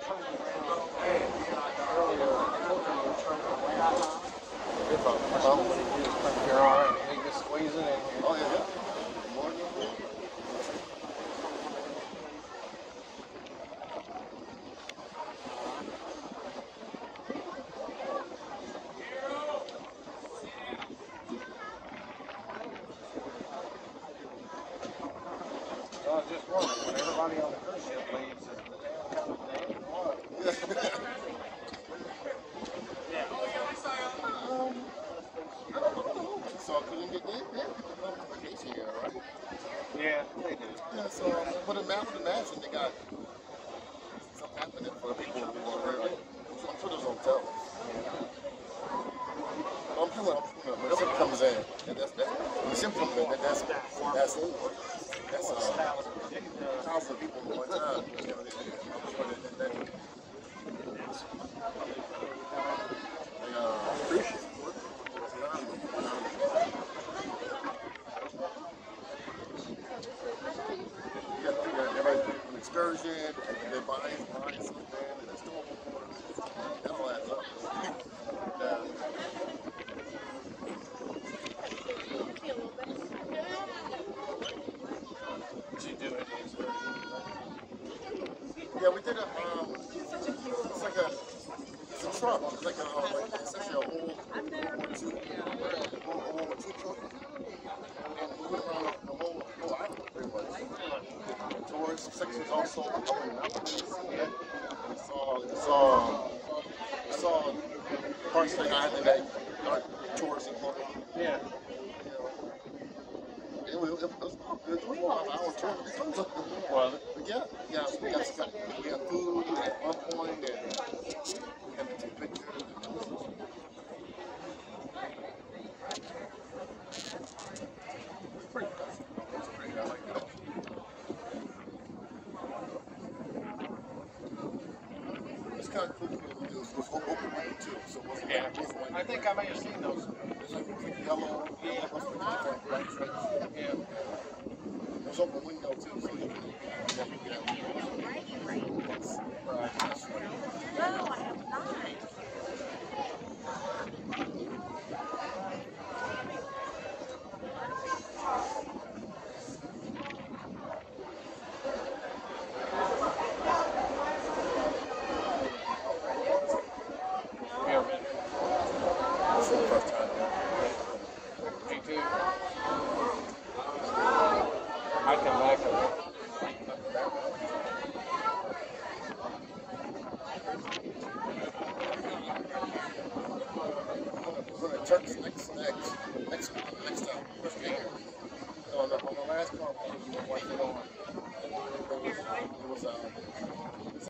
If I'm bumping it, you just think you're all right. You just squeeze it in here. Oh, yeah, yeah. More than you. So I was just wondering, when everybody on the cruise ship leaves, is the town kind of dead or what? I don't know. So, couldn't get in. Yeah, people come on vacation here, right? Yeah, they do. Yeah, so, but imagine they got something happening for the people who are there. Like, I'm sure there's hotels. When the ship comes in, and when the ship comes in, that's 1,000 people at one time. You know, I'm sure that cruise ship. You got to figure everybody doing an excursion, and they're buying something, and they're still that all adds up. Yeah. Did you do any excursions? Yeah, we did it's like it's a truck. It's like essentially a whole World War II truck. And we went around the whole island pretty much. Tourist sections also up in the mountains. Yeah. We saw parts of the island that aren't tourists and local. Yeah. It was good 4 hour tour. Was it? But yeah, we got food at one point, and we had to take pictures. It's pretty nice. It's pretty. I like it. It's kind of cool because it was open window too, so it wasn't Yeah. like I think I may have seen those. it's like yellow, black stripes. Yeah. It was open window too, so you can Right. No, I have not. Yeah. This is the first time. Me too. I come back and We're in Turks